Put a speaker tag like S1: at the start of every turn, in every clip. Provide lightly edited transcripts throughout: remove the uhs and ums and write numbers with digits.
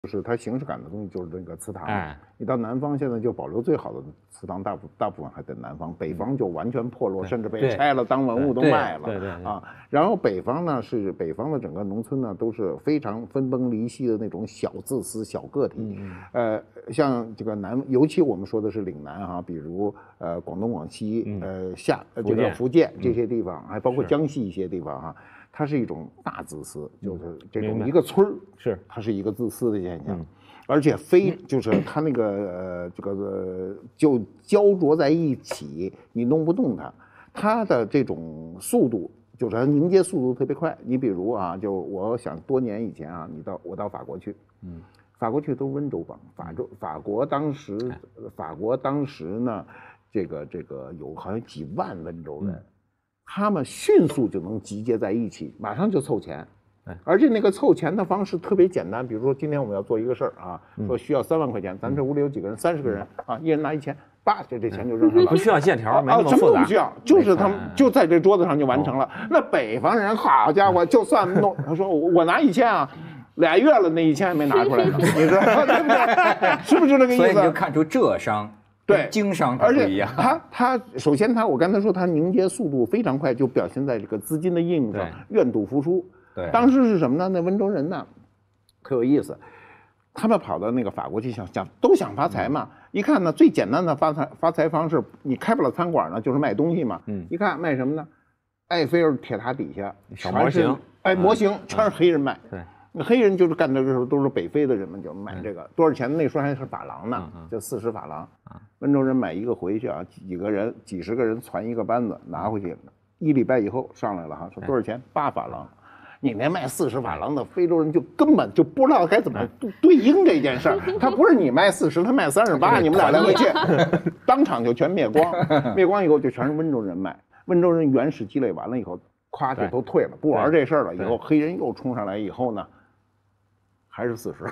S1: 就是它形式感的东西，就是这个祠堂。
S2: 哎，
S1: 你到南方现在就保留最好的祠堂，大部分还在南方，北方就完全破落，甚至被拆了当文物都卖了。
S2: 对
S1: 啊，然后北方呢是北方的整个农村呢都是非常分崩离析的那种小自私、小个体。像这个尤其我们说的是岭南啊，比如广东、广西，这个福建这些地方，还包括江西一些地方啊。它是一种大自私，就是这种一个村儿
S2: 是它
S1: 是一个自私的现象，而且就是它那个就焦灼在一起，你弄不动它，它的这种速度就是它凝结速度特别快。你比如啊，就我想多年以前啊，我到法国去，法国去都是温州帮，法国当时呢，这个有好像几万温州人。他们迅速就能集结在一起，马上就凑钱，而且那个凑钱的方式特别简单。比如说，今天我们要做一个事儿啊，说需要3万块钱，咱这屋里有几个人，30个人啊，一人拿1000，这钱就扔上了，
S2: 不需要线条，没那么复杂，
S1: 什么都不需要，就是他们就在这桌子上就完成了。那北方人，好家伙，就算弄，他说我拿1000啊。2月了，那1000还没拿出来呢，你知道对不对？是不是就这个意思？
S3: 所以你就看出浙商。对，经商
S1: 而且
S3: 不一样。
S1: 它首先我刚才说它凝结速度非常快，就表现在这个资金的应用上，愿赌服输。
S3: 对，
S1: 当时是什么呢？那温州人呢，可有意思，他们跑到那个法国去都想发财嘛。一看呢，最简单的发财方式，你开不了餐馆呢，就是卖东西嘛。一看卖什么呢？埃菲尔铁塔底下
S2: 小模型，
S1: 模型全是黑人卖。
S2: 对。
S1: 那黑人就是干的时候都是北非的人们就买这个，多少钱？那时候还是法郎呢，就40法郎。温州人买一个回去啊，几十个人攒一个班子拿回去，1礼拜以后上来了哈，说多少钱？8法郎。你连卖40法郎的非洲人就根本就不知道该怎么对应这件事儿。他不是你卖40，他卖38，你们俩来回去，当场就全灭光。灭光以后就全是温州人卖，温州人原始积累完了以后，咵就都退了，不玩这事儿了。以后黑人又冲上来以后呢？还是40，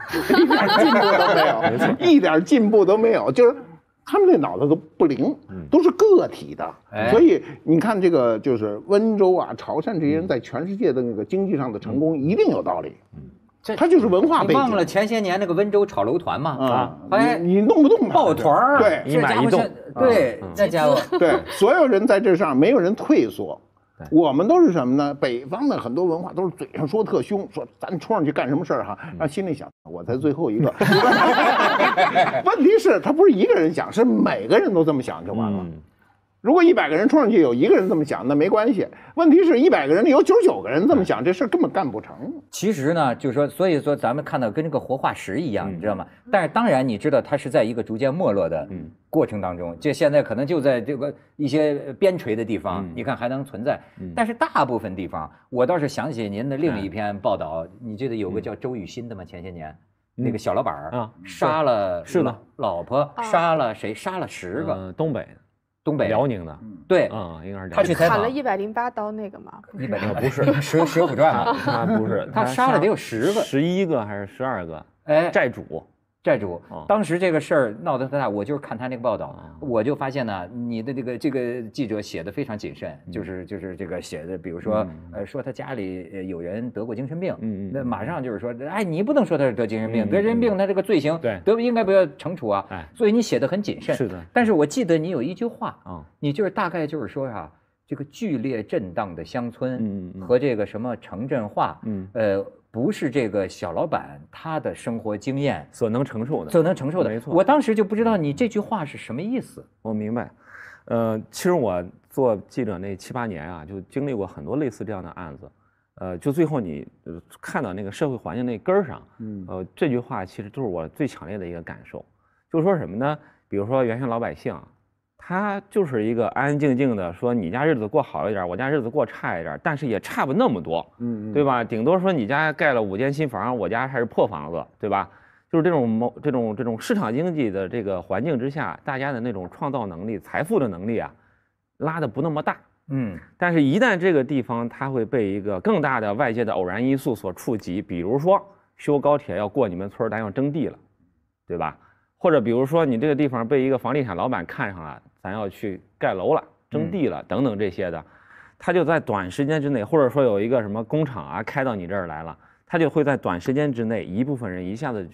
S1: 一点进步都没有，就是他们这脑子都不灵，都是个体的，所以你看这个就是温州啊、潮汕这些人在全世界的那个经济上的成功一定有道理，他就是文化背景。
S3: 你忘了前些年那个温州炒楼团吗？
S1: 你弄不动
S3: 抱团儿，
S1: 对，
S2: 一买一动，
S3: 对，那家伙，
S1: 对，所有人在这上没有人退缩。我们都是什么呢？北方的很多文化都是嘴上说特凶，说咱冲上去干什么事儿哈，然后心里想我才最后一个。问题是，他不是一个人想，是每个人都这么想就完了。如果100个人冲上去有1个人这么想，那没关系。问题是100个人里有99个人这么想，这事根本干不成。
S3: 其实呢，就是说，所以说咱们看到跟这个活化石一样，你知道吗？但是当然你知道，它是在一个逐渐没落的过程当中，这现在可能就在这个一些边陲的地方，你看还能存在。但是大部分地方，我倒是想起您的另一篇报道，你记得有个叫周雨欣的吗？前些年。那个小老板杀了老婆，杀了谁？杀了10个。东北
S2: 辽宁的，
S3: 对，
S2: 应该是
S3: 他去采访
S4: 砍了108刀那个吗
S3: ？108
S2: 不是
S3: 《水浒传》嘛？
S2: 他不是，
S3: 他杀了得有10个
S2: ，11个还是12个？债主。当时这个事儿闹得特大，我就是看他那个报道，我就发现呢，你的这个记者写的非常谨慎，就是这个写的，比如说说他家里有人得过精神病，那马上就是说，哎，你不能说他是得精神病，得精神病他这个罪行应该不要惩处啊，所以你写的很谨慎。 是的。
S3: 但是我记得你有一句话你就是大概就是说呀，这个剧烈震荡的乡村和这个什么城镇化，不是这个小老板他的生活经验
S2: 所能承受的，
S3: 没错。我当时就不知道你这句话是什么意思。
S2: 我明白，其实我做记者那7、8年啊，就经历过很多类似这样的案子，就最后你看到那个社会环境那根儿上，这句话其实就是我最强烈的一个感受，就是说什么呢？比如说原先老百姓。他就是一个安安静静的说，你家日子过好一点，我家日子过差一点，但是也差不那么多，对吧？顶多说你家盖了5间新房，我家还是破房子，对吧？就是这种市场经济的这个环境之下，大家的那种创造能力、财富的能力啊，拉得不那么大，但是一旦这个地方它会被一个更大的外界的偶然因素所触及，比如说修高铁要过你们村，咱要征地了，对吧？或者比如说你这个地方被一个房地产老板看上了，咱要去盖楼了、征地了等等这些的，他就在短时间之内，或者说有一个什么工厂啊开到你这儿来了，他就会在短时间之内，一部分人一下子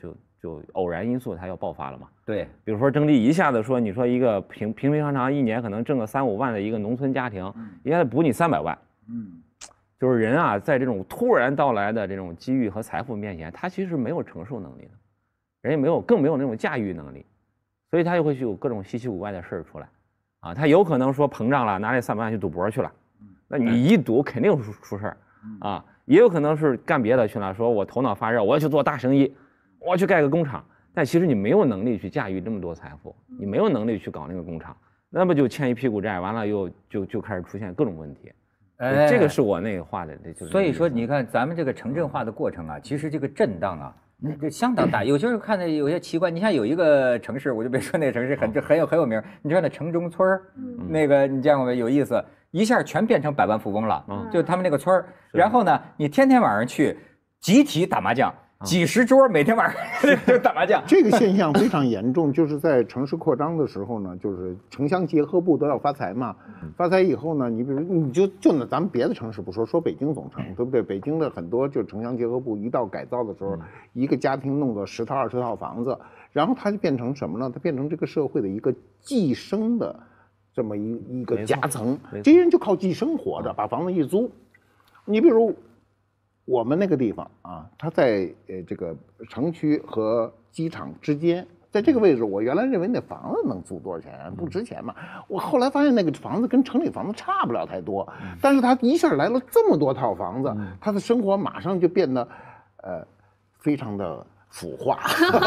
S2: 就偶然因素它要爆发了嘛。
S3: 对，
S2: 比如说征地一下子说，你说一个平常常一年可能挣个3、5万的一个农村家庭，一下子补你300万，就是人啊，在这种突然到来的这种机遇和财富面前，他其实是没有承受能力的，人也更没有那种驾驭能力，所以他就会去有各种稀奇古怪的事儿出来，啊，他有可能说膨胀了，拿这300万去赌博去了，那你一赌肯定出事儿，啊，也有可能是干别的去了，说我头脑发热，我要去做大生意，我要去盖个工厂。但其实你没有能力去驾驭这么多财富，你没有能力去搞那个工厂，那么就欠一屁股债，完了又就开始出现各种问题。这个是我那个画的，就是。
S3: 所以说，你看咱们这个城镇化的过程啊，其实这个震荡啊，这相当大。有些人看的有些奇怪，你像有一个城市，我就别说那个城市很有名，你知道那城中村儿，那个你见过没？有意思，一下全变成百万富翁了，就他们那个村儿。然后呢，你天天晚上去集体打麻将。几十桌，每天晚上就打麻将。
S1: 这个现象非常严重，就是在城市扩张的时候呢，就是城乡结合部都要发财嘛。发财以后呢，你比如你就那咱们别的城市不说北京总城，对不对？北京的很多就城乡结合部一到改造的时候，一个家庭弄个10套20套房子，然后它就变成什么呢？它变成这个社会的一个寄生的这么一个夹层，这些人就靠寄生活着，把房子一租。你比如。我们那个地方啊，它在这个城区和机场之间，在这个位置，我原来认为那房子能租多少钱？不值钱嘛。我后来发现那个房子跟城里房子差不了太多，但是他一下来了这么多套房子，他的生活马上就变得非常的腐化，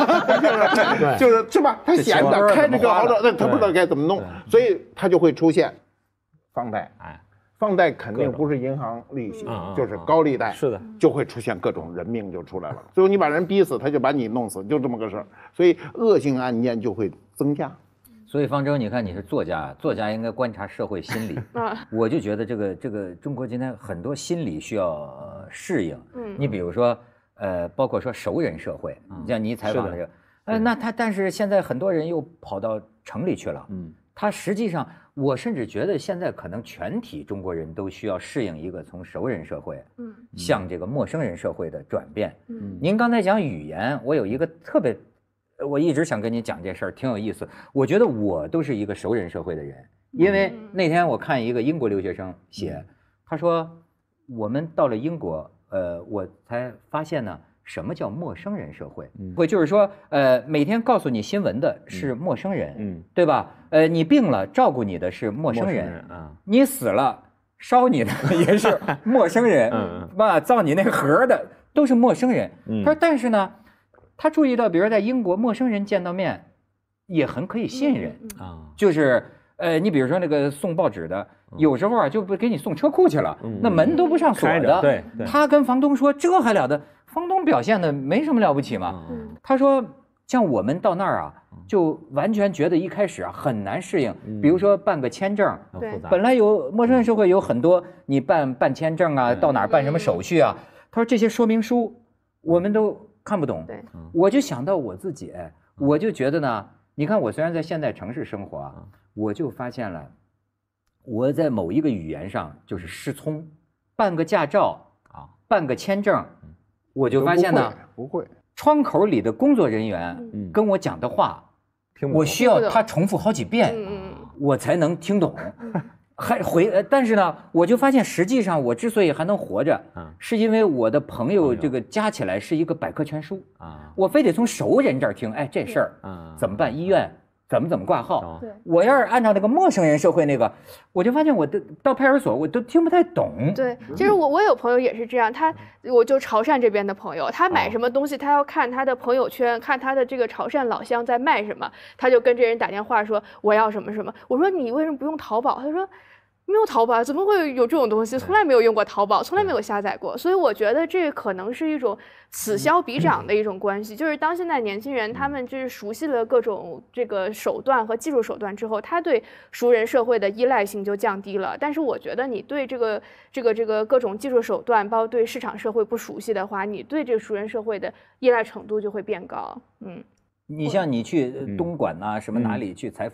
S1: 就是吧？他闲的开这个豪宅，他不知道该怎么弄，所以他就会出现房贷。放贷肯定不是银行利息，就是高利贷，
S2: 是的，
S1: 就会出现各种人命就出来了。最后你把人逼死，他就把你弄死，就这么个事儿。所以恶性案件就会增加。
S3: 所以方舟，你看你是作家，作家应该观察社会心理。我就觉得这个中国今天很多心理需要适应。你比如说包括说熟人社会，像你采访的这个，那但是现在很多人又跑到城里去了。他实际上，我甚至觉得现在可能全体中国人都需要适应一个从熟人社会，向这个陌生人社会的转变。您刚才讲语言，我有一个特别，我一直想跟你讲这事儿，挺有意思。我觉得我都是一个熟人社会的人，因为那天我看一个英国留学生写，他说我们到了英国，我才发现呢。什么叫陌生人社会？会就是说，每天告诉你新闻的是陌生人，对吧？你病了照顾你的是陌生人啊，你死了烧你的也是陌生人，造你那个盒的都是陌生人。他说，但是呢，他注意到，比如在英国，陌生人见到面也很可以信任啊，就是你比如说那个送报纸的。有时候啊，就不给你送车库去了，那门都不上锁的。
S2: 对，
S3: 他跟房东说这还了得，房东表现的没什么了不起嘛。他说像我们到那儿啊，就完全觉得一开始啊很难适应。比如说办个签证，本来有陌生人社会有很多，你办签证啊，到哪儿办什么手续啊，他说这些说明书我们都看不懂。我就想到我自己，我就觉得呢，你看我虽然在现代城市生活啊，我就发现了。我在某一个语言上就是失聪，办个驾照啊，办个签证，我就发现呢，
S1: 不会，
S3: 窗口里的工作人员跟我讲的话，我需要他重复好几遍，我才能听懂。但是呢，我就发现实际上我之所以还能活着，是因为我的朋友这个加起来是一个百科全书啊，我非得从熟人这儿听，哎，这事儿怎么办？医院。怎么挂号？我要是按照那个陌生人社会那个，我就发现我到派出所我都听不太懂。
S4: 对，其实我有朋友也是这样，我就潮汕这边的朋友，他买什么东西，他要看他的朋友圈，看他的这个潮汕老乡在卖什么，他就跟这人打电话说我要什么什么。我说你为什么不用淘宝？他说。没有淘宝，怎么会有这种东西？从来没有用过淘宝，从来没有下载过。所以我觉得这可能是一种此消彼长的一种关系。就是当现在年轻人他们就是熟悉了各种这个手段和技术手段之后，他对熟人社会的依赖性就降低了。但是我觉得你对这个各种技术手段，包括对市场社会不熟悉的话，你对这个熟人社会的依赖程度就会变高。
S3: 你像你去东莞啊什么哪里去采访。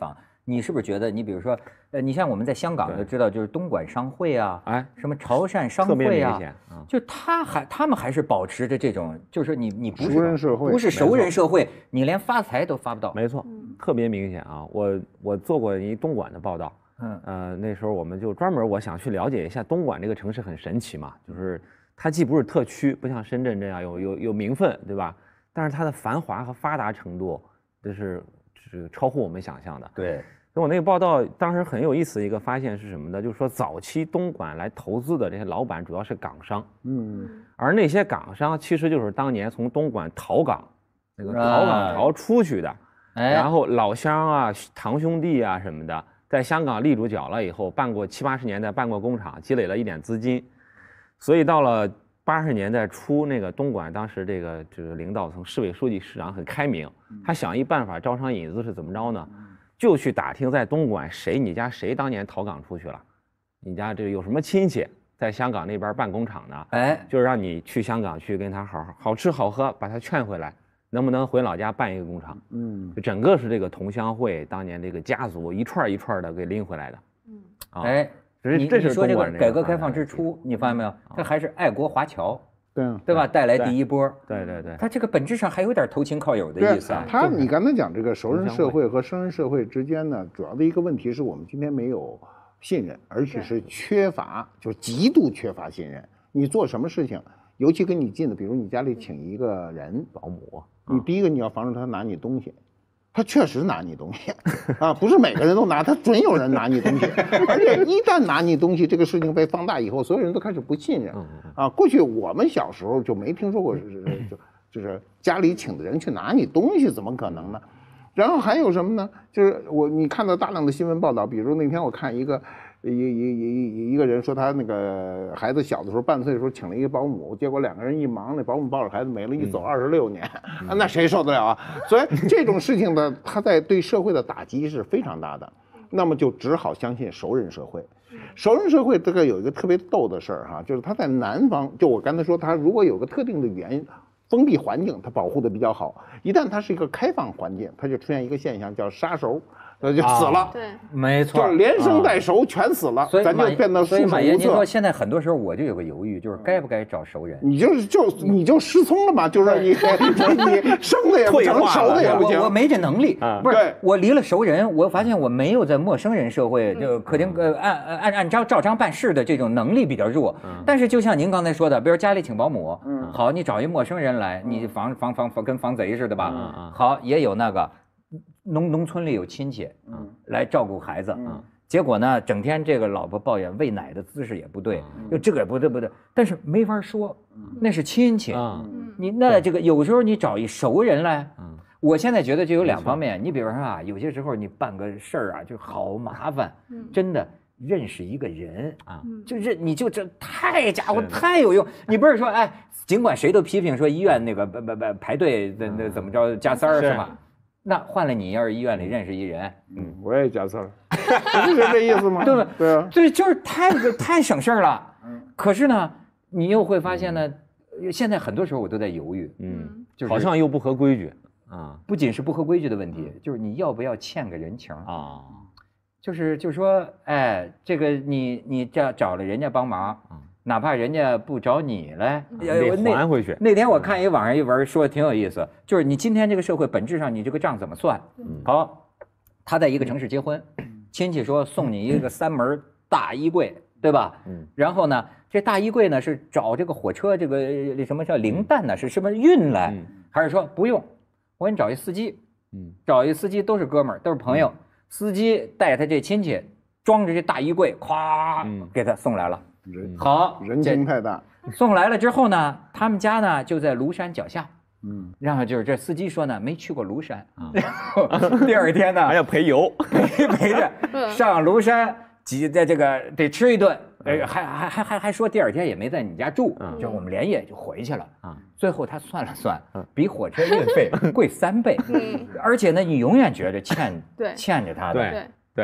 S3: 你是不是觉得，你比如说，你像我们在香港就知道，就是东莞商会啊，
S2: 哎，
S3: 什么潮汕商
S2: 特别
S3: 会啊
S2: 明，显啊。
S3: 就他们还是保持着这种，就是说你不是
S1: 熟人社会
S3: 不是熟人社会，你连发财都发不到。
S2: 没错，特别明显啊！我做过一东莞的报道，那时候我们就专门我想去了解一下东莞这个城市很神奇嘛，就是它既不是特区，不像深圳这样有名分，对吧？但是它的繁华和发达程度，这是超乎我们想象的。
S3: 对，
S2: 所以我那个报道当时很有意思的一个发现是什么呢？就是说早期东莞来投资的这些老板主要是港商，而那些港商其实就是当年从东莞逃港，那个逃港潮出去的，然后老乡啊、堂兄弟啊什么的，在香港立住脚了以后，办过70、80年代办过工厂，积累了一点资金，所以到了80年代初，那个东莞当时这个领导层市委书记市长很开明，他想一办法招商引资是怎么着呢？就去打听在东莞你家谁当年逃港出去了，你家这有什么亲戚在香港那边办工厂呢？就是让你去香港去跟他好吃好喝，把他劝回来，能不能回老家办一个工厂？就整个是这个同乡会当年这个家族一串一串的给拎回来的。
S3: 这是说这个改革开放之初，你发现没有？这还是爱国华侨。对吧？带来第一波，
S2: 对，
S3: 他这个本质上还有点投亲靠友的意思啊。
S1: 你刚才讲这个熟人社会和生人社会之间呢，主要的一个问题是我们今天没有信任，而且是缺乏，就是极度缺乏信任。你做什么事情，尤其跟你近的，比如你家里请一个人保姆，你第一个你要防止他拿你东西。他确实拿你东西啊，不是每个人都拿，他准有人拿你东西，而且一旦拿你东西，这个事情被放大以后，所有人都开始不信任啊。过去我们小时候就没听说过就是家里请的人去拿你东西，怎么可能呢？然后还有什么呢？就是你看到大量的新闻报道，比如那天我看一个人说他那个孩子小的时候半岁的时候请了一个保姆，结果2个人一忙，那保姆抱着孩子没了，一走26年，那谁受得了啊？所以这种事情呢，他在对社会的打击是非常大的。那么就只好相信熟人社会。熟人社会这个有一个特别逗的事儿哈，就是他在南方，就我刚才说，他如果有个特定的语言封闭环境，它保护的比较好。一旦它是一个开放环境，它就出现一个现象叫杀熟，就死了。
S4: 对，
S3: 没错，
S1: 就是连生带熟全死了，咱就变得束手无策。
S3: 所以马爷，您说现在很多时候我就有个犹豫，就是该不该找熟人？
S1: 你就失聪了嘛，就是你生的也不成，熟的也不行。
S3: 我没这能力，不是我离了熟人，我发现我没有在陌生人社会就可定按照章办事的这种能力比较弱。但是就像您刚才说的，比如家里请保姆，好，你找一陌生人来，你跟防贼似的吧？好，也有那个农村里有亲戚，来照顾孩子，结果呢，整天这个老婆抱怨喂奶的姿势也不对，又这个也不对，但是没法说，那是亲戚，你那这个有时候你找一熟人来，我现在觉得就有2方面，你比如说啊，有些时候你办个事儿啊就好麻烦，真的。认识一个人啊，你就这太家伙太有用。你不是说尽管谁都批评说医院那个排队那怎么着加塞儿是吧？那换了你要是医院里认识一人，
S1: 我也加塞儿，不是这意思吗？
S3: 对吧？
S1: 对啊，
S3: 对，就是太省事儿了。可是呢，你又会发现呢，现在很多时候我都在犹豫，
S2: 就是好像又不合规矩啊。
S3: 不仅是不合规矩的问题，就是你要不要欠个人情啊？就是说，这个你找了人家帮忙，哪怕人家不找你来，
S2: 得还回去。
S3: 那天我看网上一文说的挺有意思，就是你今天这个社会本质上你这个账怎么算？好，他在一个城市结婚，亲戚说送你一个3门大衣柜，对吧？然后呢，这大衣柜呢是找这个火车这个什么叫零蛋呢？是什么运来？还是说不用？我给你找一司机，找一司机都是哥们儿，都是朋友。司机带他这亲戚装着这大衣柜，咵给他送来了。好，
S1: 人情太大。
S3: 送来了之后呢，他们家呢就在庐山脚下。然后就是这司机说呢，没去过庐山啊。第二天呢，
S2: 还要陪游，
S3: 陪着上庐山，在这个得吃一顿，还说第二天也没在你家住，就我们连夜就回去了啊。最后他算了算，比火车运费贵3倍，而且呢，你永远觉得欠着他的。
S2: 对，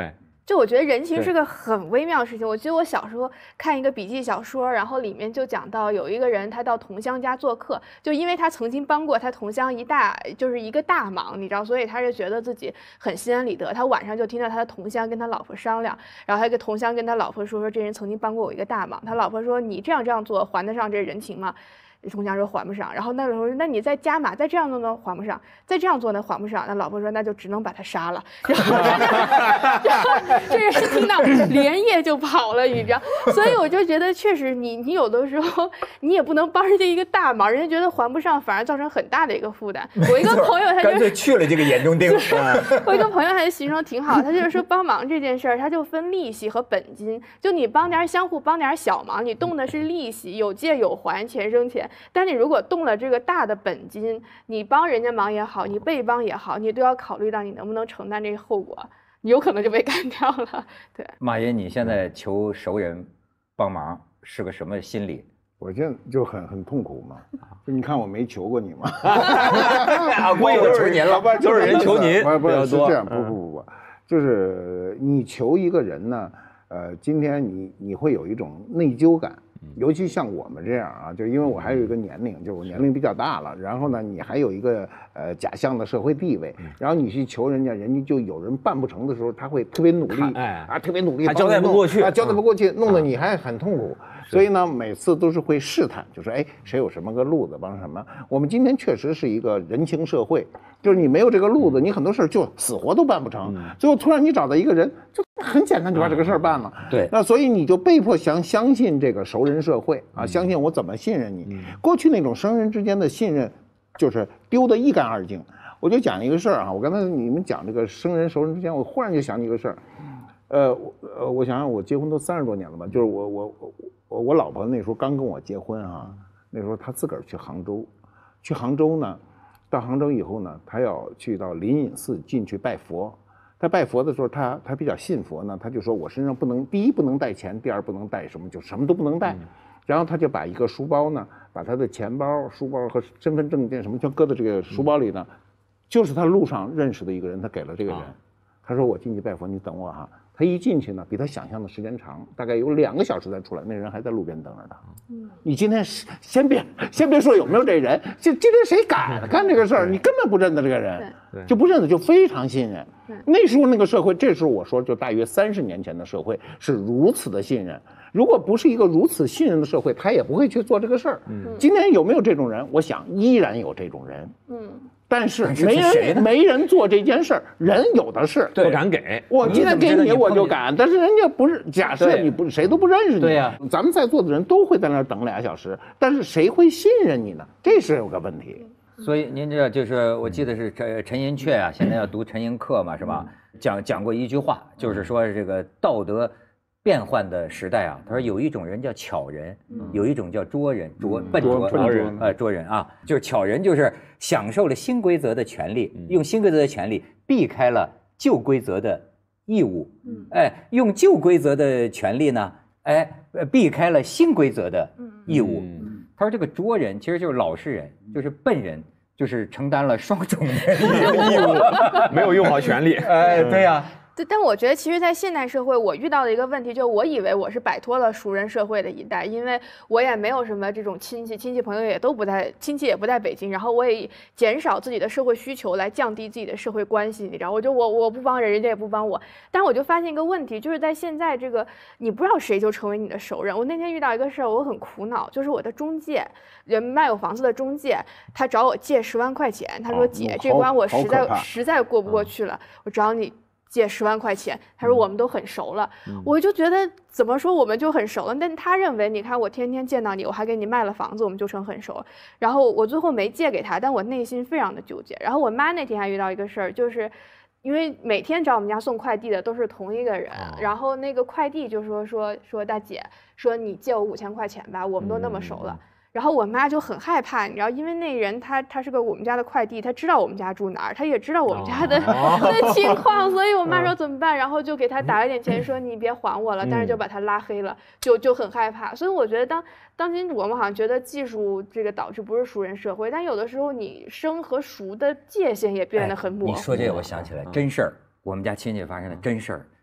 S4: 就我觉得人情是个很微妙的事情。我记得我小时候看一个笔记小说，然后里面就讲到有一个人他到同乡家做客，就因为他曾经帮过他同乡就是一个大忙，你知道，所以他就觉得自己很心安理得。他晚上就听到他的同乡跟他老婆商量，然后他一个同乡跟他老婆说这人曾经帮过我一个大忙。他老婆说你这样做还得上这人情吗？同乡说还不上，然后那时候那你再加码，再这样做呢还不上，再这样做呢还不上。那老婆说那就只能把他杀了。然后这人听到连夜就跑了，你知道。所以我就觉得确实你有的时候你也不能帮人家一个大忙，人家觉得还不上，反而造成很大的一个负担。我一个朋友他就
S3: 干脆去了这个眼中钉。
S4: 我一个朋友他就形容挺好，他就是说帮忙这件事儿，他就分利息和本金，就你相互帮点小忙，你动的是利息，有借有还，钱生钱。但你如果动了这个大的本金，你帮人家忙也好，你被帮也好，你都要考虑到你能不能承担这个后果，你有可能就被干掉了。对，
S3: 马爷，你现在求熟人帮忙是个什么心理？
S1: 我现在就很痛苦嘛，就你看我没求过你吗？
S3: 我有求您了，
S2: 都是人求您
S1: 不
S2: 比较多。
S1: 是这样，不，就是你求一个人呢，今天你会有一种内疚感。尤其像我们这样啊，就因为我还有一个年龄，就是我年龄比较大了，然后呢，你还有一个假象的社会地位，然后你去求人家，人家就有人办不成的时候，他会特别努力，特别努力，
S2: 还交代不过去，
S1: 交代不过去，弄得你还很痛苦。所以呢，每次都是会试探，就说谁有什么个路子帮什么。我们今天确实是一个人情社会，就是你没有这个路子，你很多事就死活都办不成。最后突然你找到一个人，就很简单就把这个事儿办了。
S3: 对，
S1: 那所以你就被迫相信这个熟人社会啊，相信我怎么信任你。过去那种生人之间的信任，就是丢得一干二净。我就讲一个事儿啊，我刚才你们讲这个生人熟人之间，我忽然就想起一个事儿。我想想，我结婚都30多年了吧，就是我老婆那时候刚跟我结婚啊，那时候她自个儿去杭州呢，到杭州以后呢，她要去到灵隐寺进去拜佛。她拜佛的时候，她比较信佛呢，她就说我身上第一不能带钱，第二不能带什么，就什么都不能带。然后她就把一个书包呢，把她的钱包、书包和身份证件什么就搁在这个书包里呢，就是她路上认识的一个人，她给了这个人。她说我进去拜佛，你等我哈。他一进去呢，比他想象的时间长，大概有2个小时才出来，那人还在路边等着他。你今天先别说有没有这人，今天谁敢干这个事儿，你根本不认得这个人，就不认得，就非常信任。那时候那个社会，这时候我说就大约30年前的社会是如此的信任。如果不是一个如此信任的社会，他也不会去做这个事儿。今天有没有这种人？我想依然有这种人。但是没人做这件事儿，人有的是，
S2: 不敢给。
S1: 我今天给你我就敢，但是人家不是。假设你不谁都不认识你，
S3: 对呀，
S1: 咱们在座的人都会在那儿等2小时，但是谁会信任你呢？这是有个问题。
S3: 所以您知道，就是我记得是陈寅恪啊，现在要读陈寅恪嘛，是吧？讲过一句话，就是说这个道德变换的时代啊，他说有一种人叫巧人，有一种叫拙人，笨拙人啊，就是巧人就是享受了新规则的权利，用新规则的权利避开了旧规则的义务，用旧规则的权利呢，避开了新规则的义务。他说这个拙人其实就是老实人，就是笨人，就是承担了双重的义务，
S2: 没有用好权利。
S3: 对呀。
S4: 但我觉得，其实，在现代社会，我遇到的一个问题，就我以为我是摆脱了熟人社会的一代，因为我也没有什么这种亲戚朋友也都不在，亲戚也不在北京，然后我也减少自己的社会需求来降低自己的社会关系，你知道，我不帮人，人家也不帮我。但我就发现一个问题，就是在现在这个，你不知道谁就成为你的熟人。我那天遇到一个事儿，我很苦恼，就是我的中介，卖我房子的中介，他找我借10万块钱，他说姐，这关我实在过不过去了，我找你借10万块钱，他说我们都很熟了，我就觉得怎么说我们就很熟了，但他认为你看我天天见到你，我还给你卖了房子，我们就成很熟。然后我最后没借给他，但我内心非常的纠结。然后我妈那天还遇到一个事儿，就是因为每天找我们家送快递的都是同一个人，然后那个快递就说大姐，说你借我5000块钱吧，我们都那么熟了。然后我妈就很害怕，你知道，因为那人他是个我们家的快递，他知道我们家住哪儿，他也知道我们家的情况，所以我妈说怎么办，然后就给他打了点钱，说你别还我了，但是就把他拉黑了，就很害怕。所以我觉得当今我们好像觉得技术这个导致不是熟人社会，但有的时候你生和熟的界限也变得很模糊。
S3: 你说这个我想起来真事儿，我们家亲戚发生的真事儿，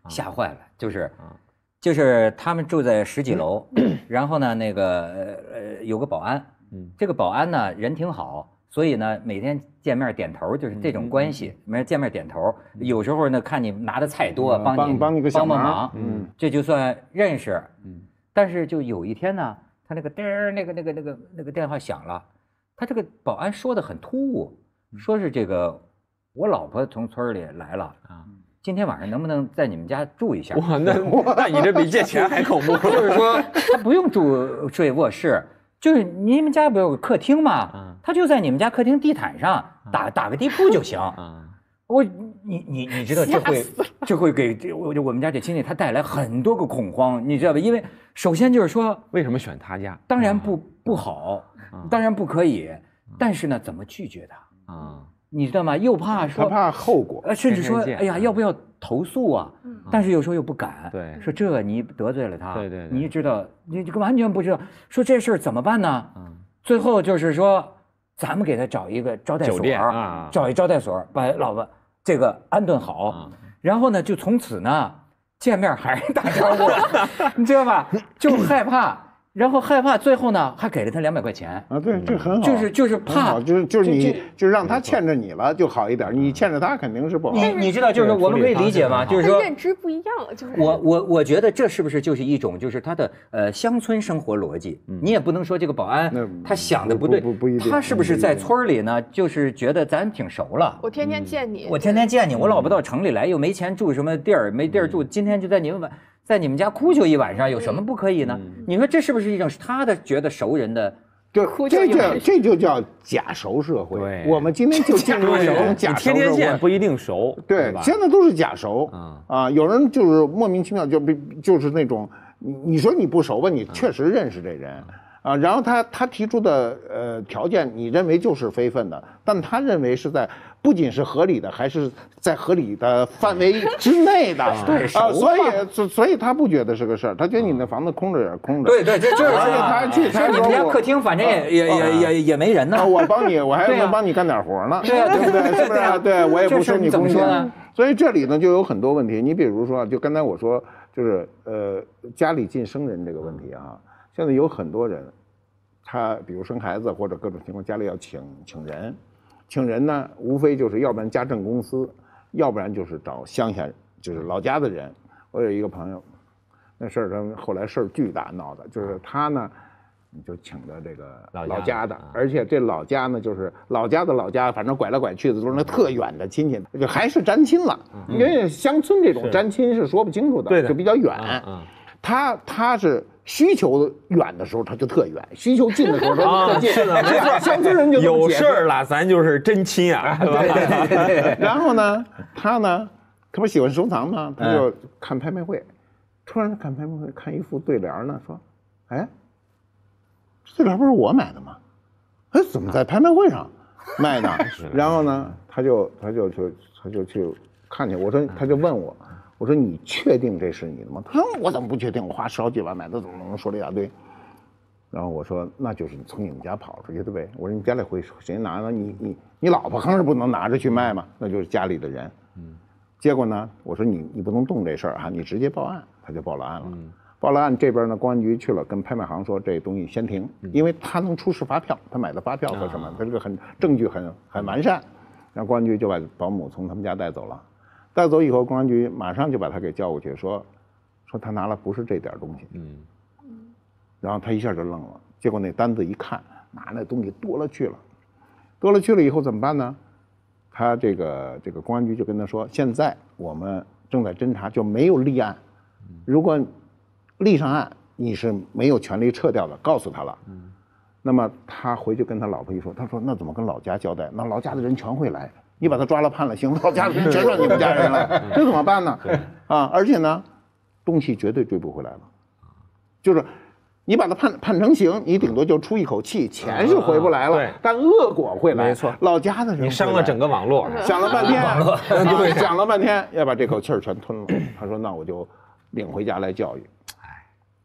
S3: 吓坏了，就是他们住在10几楼，然后呢有个保安，这个保安呢人挺好。所以呢，每天见面点头就是这种关系，每天见面点头。有时候呢，看你拿的菜多，帮你帮忙，这就算认识。但是就有一天呢，他那个叮儿那个电话响了，他这个保安说的很突兀，说是这个我老婆从村里来了啊，今天晚上能不能在你们家住一下？
S2: 哇，那你这比借钱还恐怖。
S3: 就是说他不用睡卧室。就是你们家不有个客厅吗？他就在你们家客厅地毯上打个地铺就行。你知道这会给我们家这亲戚他带来很多个恐慌，你知道吧？因为首先就是说
S2: 为什么选他家？
S3: 当然不好，当然不可以，但是呢，怎么拒绝他啊？你知道吗？又怕说
S1: 他怕后果，
S3: 甚至说哎呀要不要投诉啊？但是有时候又不敢，
S2: 对，
S3: 说这你得罪了他，
S2: 对，
S3: 你知道你这个完全不知道，说这事儿怎么办呢？最后就是说咱们给他找一个招待所，找一招待所，把老婆这个安顿好，然后呢就从此呢见面还是打招呼，你知道吧？就害怕。然后害怕，最后呢还给了他200块钱
S1: 啊，对，这很好，
S3: 就是怕，
S1: 就是你就让他欠着你了就好一点，你欠着他肯定是不好。
S3: 你知道，就是我们可以理解吗？就是说
S4: 认知不一样了，就是
S3: 我觉得这是不是就是一种就是他的乡村生活逻辑？你也不能说这个保安他想的不对，
S1: 不一定，
S3: 他是不是在村里呢？就是觉得咱挺熟了，
S4: 我天天见你，
S3: 我老婆到城里来又没钱住什么地儿，没地儿住，今天就在你们家哭一晚上，有什么不可以呢？你说这是不是一种他的觉得熟人的？
S1: 这就叫假熟社会。
S2: 对，
S1: 我们今天就进入一种假熟社会。
S2: 天天见不一定熟，
S1: 对，现在都是假熟啊。有人就是莫名其妙就是那种，你说你不熟吧，你确实认识这人啊。然后他提出的条件，你认为就是非分的，但他认为是在不仅是合理的，还是在合理的范围之内的。
S3: 对
S1: 啊，所以他不觉得是个事儿，他觉得你那房子空着也是空着。
S3: 对，这就是
S1: 他
S3: 你们家客厅反正也没人呢。
S1: 我帮你，我还能帮你干点活呢，对不对？是不是？对，我也不收你工钱。所以这里呢就有很多问题。你比如说，就刚才我说，就是家里进生人这个问题啊，现在有很多人，他比如生孩子或者各种情况，家里要请人。请人呢，无非就是要不然家政公司，要不然就是找乡下，就是老家的人。我有一个朋友，那事儿他后来事儿巨大闹的，就是他呢，就请的这个老家的，而且这老家呢，就是老家的老家，反正拐来拐去的都是那特远的亲戚，就还是沾亲了。因为乡村这种沾亲是说不清楚的，就比较远。他是需求远的时候他就特远，需求近的时候他就特近。
S2: 是的，没错，
S1: 乡村人就
S2: 有事儿了，咱就是真亲啊，对吧？
S3: 对。
S1: 然后呢，他不喜欢收藏吗？他就看拍卖会，突然看拍卖会看一副对联呢，说，哎，这对联不是我买的吗？哎，怎么在拍卖会上卖呢？然后呢，他就去看去，他就问我。我说你确定这是你的吗？他说我怎么不确定？我花10好几万买的，怎么能说了一大堆？然后我说那就是从你们家跑出去的呗。我说你家里会谁拿呢？你老婆更是不能拿着去卖嘛，那就是家里的人。结果呢，我说你不能动这事儿啊，你直接报案。他就报了案了。报了案这边呢，公安局去了，跟拍卖行说这东西先停，因为他能出示发票，他买的发票和什么，他这个证据很完善。然后公安局就把保姆从他们家带走了。带走以后，公安局马上就把他给叫过去，说他拿了不是这点东西。然后他一下就愣了，结果那单子一看，那东西多了去了以后怎么办呢？他这个公安局就跟他说，现在我们正在侦查，就没有立案。如果立上案，你是没有权利撤掉的，告诉他了。那么他回去跟他老婆一说，他说那怎么跟老家交代？那老家的人全会来。你把他抓了判了刑，老家人全让你们家人了，这怎么办呢？啊，而且呢，东西绝对追不回来了。就是你把他判成刑，你顶多就出一口气，钱是回不来了，但恶果会来。
S2: 没错，
S1: 老家的人
S2: 你伤了整个网络，
S1: 想了半天，对，想了半天要把这口气儿全吞了。他说那我就领回家来教育。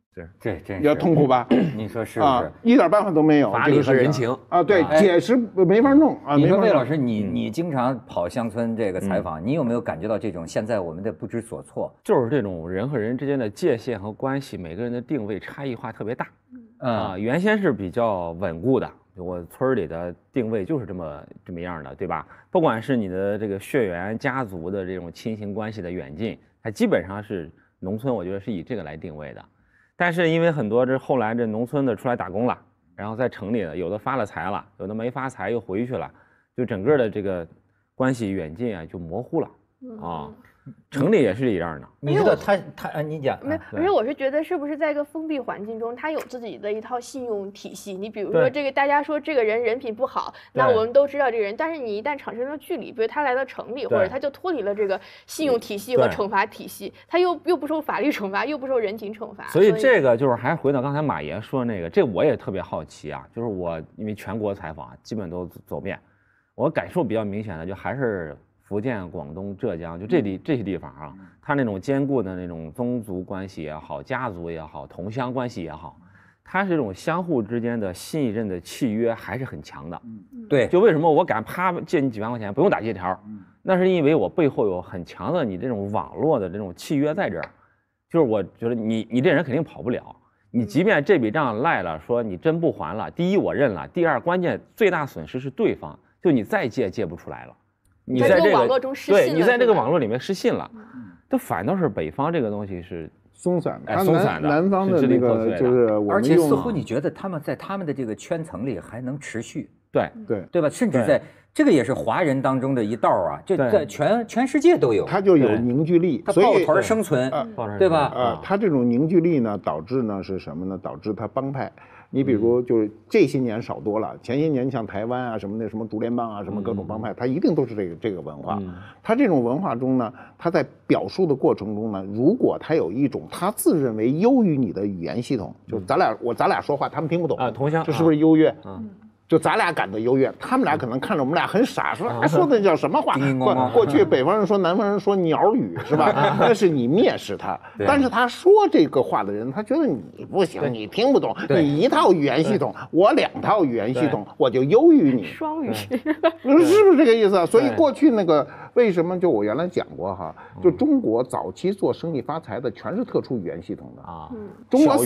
S3: 这真是
S1: 要痛苦吧？
S3: 你说是不
S1: 啊
S3: 是？，
S1: 一点办法都没有，
S2: 法理
S1: 这个事情
S2: 和人情
S1: 啊，对，
S3: 哎
S1: 解释没法弄啊。
S3: 你说
S1: 没法弄
S3: 魏老师，你经常跑乡村这个采访，你有没有感觉到这种现在我们的不知所措？
S2: 就是这种人和人之间的界限和关系，每个人的定位差异化特别大。原先是比较稳固的，我村里的定位就是这么样的，对吧？不管是你的这个血缘、家族的这种亲情关系的远近，它基本上是农村，我觉得是以这个来定位的。但是因为很多后来这农村的出来打工了，然后在城里的有的发了财了，有的没发财又回去了，就整个的这个关系远近啊就模糊了啊。城里也是一样的。
S3: 你知道你讲
S4: 没有，而且我是觉得是不是在一个封闭环境中，他有自己的一套信用体系。你比如说这个，大家说这个人人品不好，那我们都知道这个人，但是你一旦产生了距离，比如他来到城里，或者他就脱离了这个信用体系和惩罚体系，他又不受法律惩罚，又不受人情惩罚。
S2: 所以这个就是还回到刚才马爷说那个，这我也特别好奇啊，就是我因为全国采访基本都走遍，我感受比较明显的就还是福建、广东、浙江，就这些地方啊，它那种坚固的那种宗族关系也好，家族也好，同乡关系也好，它是这种相互之间的信任的契约还是很强的。
S3: 对，
S2: 就为什么我敢啪借你几万块钱不用打借条，那是因为我背后有很强的你这种网络的这种契约在这儿，就是我觉得你这人肯定跑不了。你即便这笔账赖了，说你真不还了，第一我认了，第二关键最大损失是对方，就你再借不出来了。你在这个
S4: 网络中失信了，
S2: 对，你在这个网络里面失信了，这反倒是北方这个东西是
S1: 松散的，
S2: 松散的，
S1: 南方的那个就是我们
S3: 而且似乎你觉得他们在他们的这个圈层里还能持续，
S1: 对
S3: 吧？甚至在这个也是华人当中的一道啊，就在全世界都有，
S1: 它就有凝聚力，
S3: 它抱团生存，对吧？
S1: 它这种凝聚力呢，导致呢是什么呢？导致它帮派。你比如就是这些年少多了，前些年像台湾啊什么的什么竹联帮啊什么各种帮派，它一定都是这个文化。它这种文化中呢，它在表述的过程中呢，如果它有一种它自认为优于你的语言系统，就咱俩说话他们听不懂
S2: 啊，同乡，
S1: 这是不是优越？就咱俩感到优越，他们俩可能看着我们俩很傻，说的叫什么话？过去北方人说南方人说鸟语是吧？那是你蔑视他，但是他说这个话的人，他觉得你不行，你听不懂，你一套语言系统，我两套语言系统，我就优于你。
S4: 双语，是
S1: 不是这个意思？所以过去那个为什么就我原来讲过哈，就中国早期做生意发财的全是特殊语言系统的啊，中国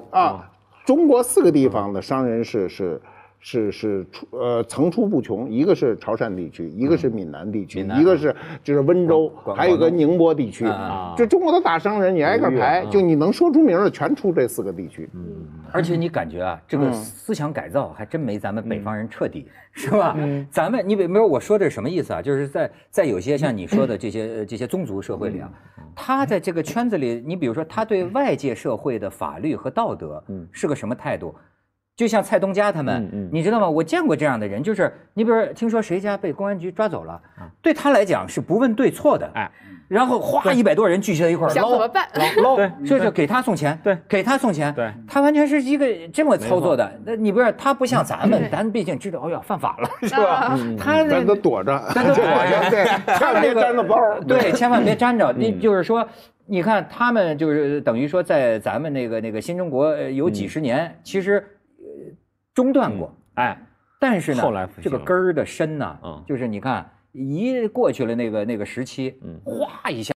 S1: 4个地方的商人是层出不穷，一个是潮汕地区，一个是闽南地区，一个是就是温州，还有个宁波地区。这中国的大商人，你挨个排，就你能说出名的全出这4个地区。
S3: 而且你感觉啊，这个思想改造还真没咱们北方人彻底，是吧？咱们你比如我说的是什么意思啊？就是在有些像你说的这些宗族社会里啊，他在这个圈子里，你比如说他对外界社会的法律和道德是个什么态度？就像蔡东家他们，你知道吗？我见过这样的人，就是你比如听说谁家被公安局抓走了，对他来讲是不问对错的，然后哗100多人聚集在一块儿，
S4: 想怎么办？
S3: 捞，就是给他送钱，
S2: 对，
S3: 给他送钱，
S2: 对，
S3: 他完全是一个这么操作的。那你不是他不像咱们，咱毕竟知道哦要犯法了，是吧？
S1: 咱都躲着，对，千万别沾着包，
S3: 对，千万别沾着。你就是说。你看，他们就是等于说，在咱们那个新中国有几十年，其实中断过，但是呢，
S2: 后来
S3: 这个根儿的深呢，就是你看一过去了那个时期，哗一下。